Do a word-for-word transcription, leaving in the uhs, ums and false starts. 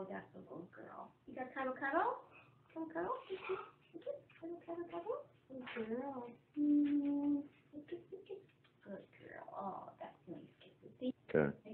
Oh, that's a good girl. You got cuddle, cuddle? Cuddle, cuddle? Cuddle, cuddle, cuddle? Good girl. Mm, good girl. Oh, that's nice. Okay.